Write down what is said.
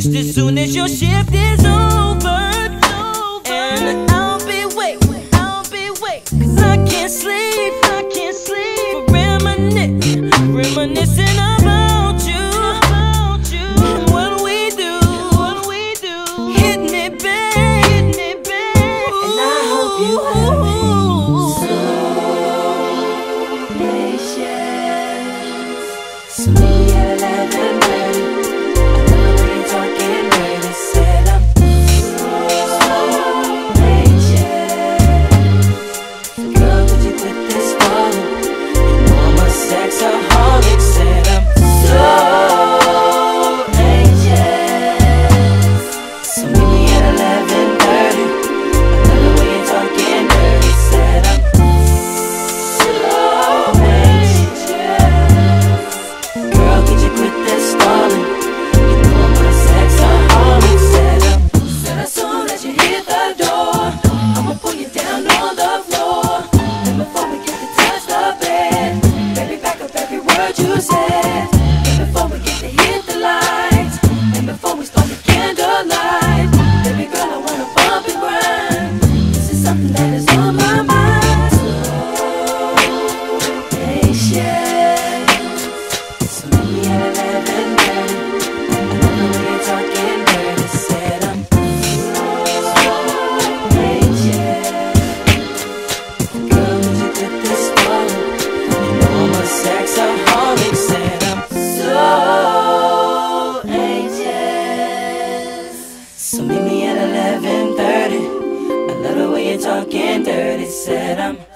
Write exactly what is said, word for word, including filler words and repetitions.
just as soon as your shift is over. And I'll be waiting, I'll be waiting, cause I can't sleep, I can't sleep, for reminiscing, reminiscing about you, about you. And what we do, what we do, hit me back, hit me back. And I hope you have me so patient. So me at eleven thirty, I know we ain't talking dirty, said I'm so patient. Girl, could you quit this stalling? You know I'm a sexaholic, said I'm so anxious. So meet me at eleven thirty, I know we ain't talking dirty, said I'm so anxious. Girl, could you quit this stalling? You know I'm a sexaholic, said I'm. Said as soon as you hit the door, I'ma pull you down on the floor. And before we get to touch the bed, baby, back up every word you said. And before we get to hit the lights, and before we start the candlelight, baby girl, I wanna bump and grind. This is something that is on my mind. So patient. So meet me at eleven thirty, I know we ain't talking dirty, said I'm so patient. Girl, would you quit this stalling? You know I'm a sexaholic, said I'm so anxious. So meet me at eleven thirty, I love the way you're talking dirty, said I'm